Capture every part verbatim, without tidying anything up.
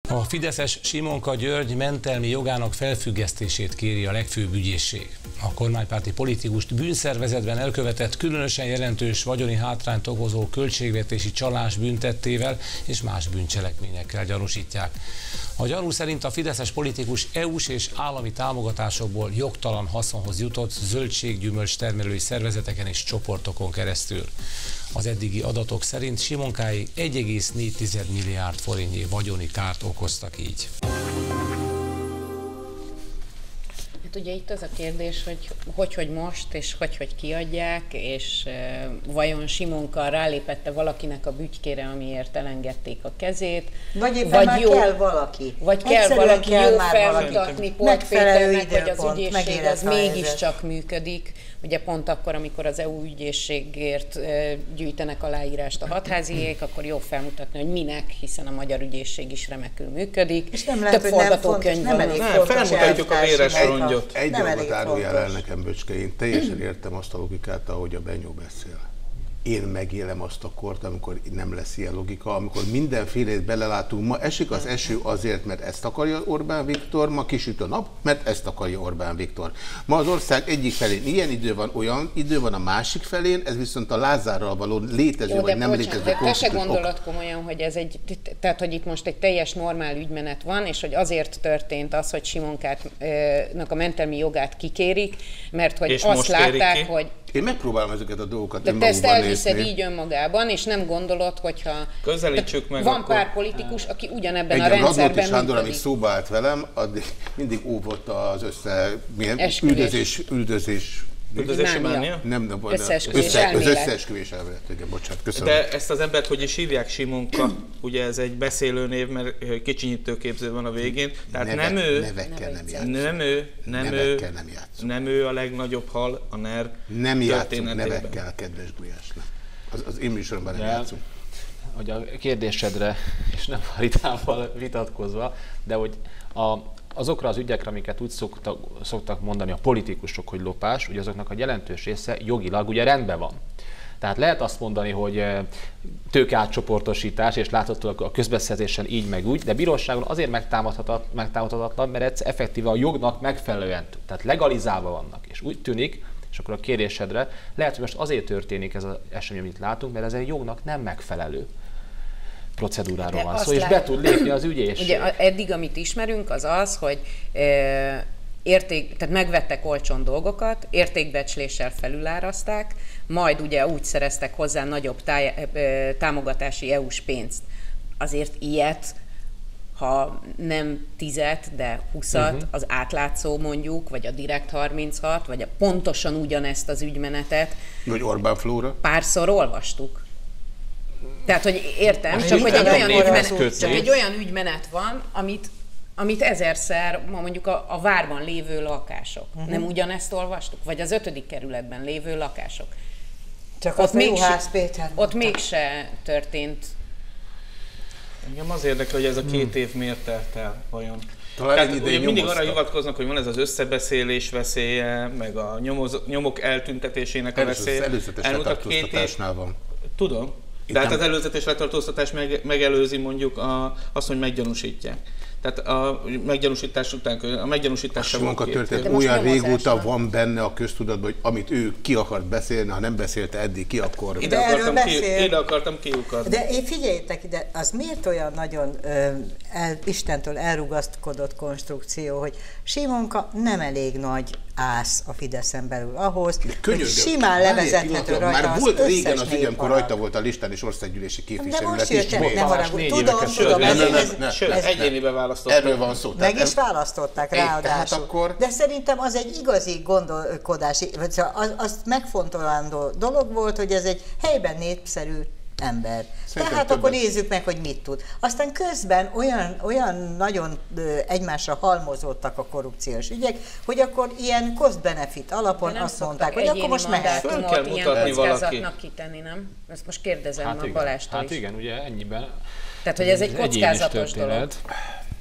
A fideszes Simonka György mentelmi jogának felfüggesztését kéri a legfőbb ügyészség. A kormánypárti politikust bűnszervezetben elkövetett különösen jelentős vagyoni hátrányt okozó költségvetési csalás büntettével és más bűncselekményekkel gyanúsítják. A gyanú szerint a fideszes politikus é u-s és állami támogatásokból jogtalan haszonhoz jutott zöldséggyümölcs termelői szervezeteken és csoportokon keresztül. Az eddigi adatok szerint Simonkái egy egész négy milliárd forintnyi vagyoni kárt okoztak így. Hát ugye itt az a kérdés, hogy hogy, hogy most, és hogy, hogy kiadják, és e, vajon Simonka rálépette valakinek a bütykére, amiért elengedték a kezét. Vagy éppen vagy jó, kell valaki. Vagy kell valaki kell jó felmutatni Polt Péternek, hogy az ügyészség az mégiscsak működik. Ugye pont akkor, amikor az é u ügyészségért e, gyűjtenek aláírást a hatháziék, akkor jó felmutatni, hogy minek, hiszen a magyar ügyészség is remekül működik. És nem lehet, Több forgatókönyv van. Nem, nem felmutatjuk a véres rongyot. Egy dolgot árulja el nekem, Böcske, én teljesen értem azt a logikát, ahogy a Benyó beszél. Én megélem azt a kort, amikor nem lesz ilyen logika, amikor mindenfélét belelátunk. Ma esik az eső azért, mert ezt akarja Orbán Viktor, ma kisüt a nap, mert ezt akarja Orbán Viktor. Ma az ország egyik felén ilyen idő van, olyan idő van a másik felén, ez viszont a Lázárral való létező Jó, vagy nem bocsánat, létező de te se gondolod komolyan, hogy ez egy, tehát hogy itt most egy teljes normál ügymenet van, és hogy azért történt az, hogy Simonkának a mentelmi jogát kikérik, mert hogy és azt látták, hogy én megpróbálom ezeket a dolgokat de te ezt elviszed így önmagában, és nem gondolod, hogyha közelítsük meg van akkor. Pár politikus, aki ugyanebben Egy a rendszerben Radnóti Sándor, működik. ami szóba állt velem, addig mindig óvott az össze, milyen, üldözés, üldözés, Üldözési mánia? Nem, nem, összeesküvés össze, elmélet. Az összeesküvés elmélet, igen, bocsánat, köszönöm. De ezt az embert hogy is hívják, Simonka? Ugye ez egy beszélőnév, mert kicsinyítőképző van a végén. Tehát Neve, nem ő, nevekkel nem játszunk. Nem ő, nem ő, nem, nem ő a legnagyobb hal a NER Nem játszunk nevekkel, kedves Gulyás. Az, az én műsoromban nem játszunk. Hogy a kérdésedre, és nem a Ritával vitatkozva, de hogy a azokra az ügyekre, amiket úgy szoktak, szoktak mondani a politikusok, hogy lopás, ugye azoknak a jelentős része jogilag ugye rendben van. Tehát lehet azt mondani, hogy tőkeátcsoportosítás, és láthatólag a közbeszerzésen így meg úgy, de bíróságon azért megtámadhatatlan, mert ez effektíve a jognak megfelelően, tehát legalizálva vannak. És úgy tűnik, és akkor a kérdésedre, lehet, hogy most azért történik ez az esemény, amit látunk, mert ez egy jognak nem megfelelő procedúráról van szó, és be tud lépni az ügyészség. Ugye eddig, amit ismerünk, az az, hogy e, érték, tehát megvettek olcsón dolgokat, értékbecsléssel felülárazták, majd ugye úgy szereztek hozzá nagyobb táj, e, támogatási é u-s pénzt. Azért ilyet, ha nem tízet, de huszat, uh-huh. az átlátszó mondjuk, vagy a Direkt harminchat, vagy a pontosan ugyanezt az ügymenetet. Vagy Orbán Flóra. Párszor olvastuk. Tehát, hogy értem, csak hogy, egy olyan, ügymenet, csak egy olyan ügymenet van, amit, amit ezerszer, ma mondjuk a, a várban lévő lakások. Uh-huh. Nem ugyanezt olvastuk? Vagy az ötödik kerületben lévő lakások. Csak ott, Juhász Péter ott mégse történt. Engem az érdekel, hogy ez a két év miért telt el vajon. Tehát, ugye mindig arra hivatkoznak, hogy van ez az összebeszélés veszélye, meg a nyomoz, nyomok eltüntetésének a veszélye. Előzetes letartóztatásnál van. Tudom. De hát az előzetes letartóztatás meg, megelőzi mondjuk a, azt, hogy meggyanúsítják. Tehát a meggyanúsítás után, a meggyanúsítás sem van történet olyan régóta van benne a köztudatban, hogy amit ő ki akart beszélni, ha nem beszélte eddig ki, akkor... Ide akartam, ki, ide akartam kiukadni. De én figyeljétek ide, az miért olyan nagyon ö, el, Istentől elrugaszkodott konstrukció, hogy Simonka nem elég nagy ász a Fideszen belül ahhoz, hogy simán levezethető rajta már az volt összes régen az ügy, amikor rajta volt a listán és országgyűlési képviselő. De most jöttem, nem haragudj. Tudom, tudom. Sőt, egyénibe választották. Erről van szó. Meg is választották ráadásul. Akkor... De szerintem az egy igazi gondolkodási, vagy az, az megfontolandó dolog volt, hogy ez egy helyben népszerű ember. Szerintem Tehát többet. Akkor nézzük meg, hogy mit tud. Aztán közben olyan, olyan nagyon egymásra halmozódtak a korrupciós ügyek, hogy akkor ilyen cost-benefit alapon azt mondták, hogy akkor most mehet. Föl kell mutatni valaki. kitenni, nem? Ezt most kérdezem hát a igen, Balástól Hát is. igen, ugye ennyiben. Tehát, hogy ez egy kockázatos dolog.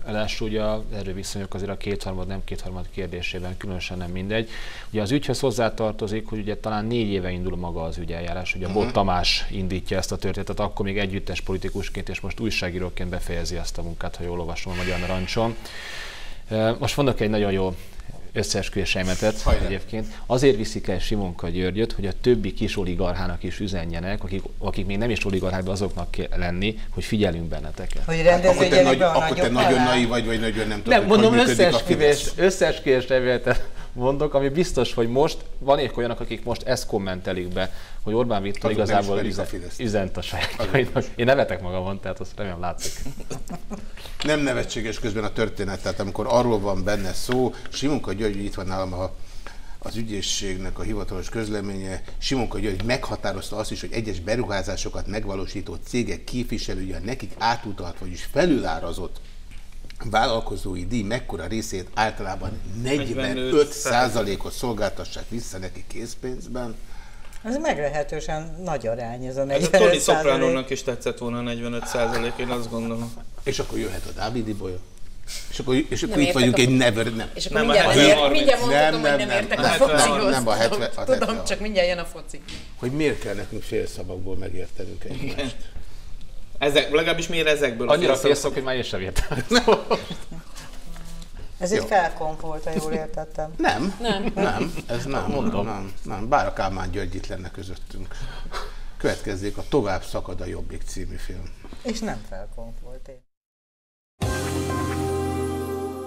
Ráadásul ugye az erőviszonyok azért a kétharmad, nem kétharmad kérdésében különösen nem mindegy. Ugye az ügyhöz hozzátartozik, hogy ugye talán négy éve indul maga az ügyeljárás, ugye uh-huh. Bot Tamás indítja ezt a történetet, akkor még együttes politikusként, és most újságíróként befejezi ezt a munkát, ha jól olvasom a Magyar Narancson. Most mondok egy nagyon jó összeesküvés elméletet egyébként. Azért viszik el Simonka Györgyöt, hogy a többi kis oligarchának is üzenjenek, akik, akik még nem is oligarchák, de azoknak kell lenni, hogy figyelünk benneteket. Hogy rendeződjenek be a Akkor te nagyon naiv vagy, vagy nagyon nem tudod, nem, hogy mondom, hogy összeesküvés, összeesküvés elméletet mondok, ami biztos, hogy most van és olyanok, akik most ezt kommentelik be, hogy Orbán Viktor azok igazából üzen, üzent a sajátjainak. Én nevetek magamon, tehát azt remélem látszik. Nem nevetséges közben a történet, tehát amikor arról van benne szó, Simonka György, itt van nálam a, az ügyészségnek a hivatalos közleménye, Simonka György meghatározta azt is, hogy egyes beruházásokat megvalósító cégek képviselője nekik átutalt, vagyis felülárazott vállalkozói díj mekkora részét általában negyvenöt százalékot szolgáltassák vissza neki készpénzben. Ez meglehetősen nagy arány, ez a negyvenöt százalék. Ez a Tony Sopránónak is tetszett volna a negyvenöt százalék, én azt gondolom. És akkor jöhet a Dávidi bolya. És akkor, és akkor itt vagyunk egy never, nem. És akkor nem mindjárt, mindjárt, mindjárt mondhatom, nem, hogy nem értek nem, a focihoz. Nem, a hetven, a tudom, tudom, csak mindjárt jön a foci. Hogy miért kell nekünk félszavakból megértenünk egymást? Ezek, legalábbis miért ezekből a annyira félszavak, hogy már én sem értem. Ez egy felkonf volt, ha jól értettem. Nem, nem, nem, ez nem, mondom. Nem, nem, bár a Kálmán György itt lenne közöttünk. Következzék a Tovább szakad a Jobbik című film. És nem felkonf volt én.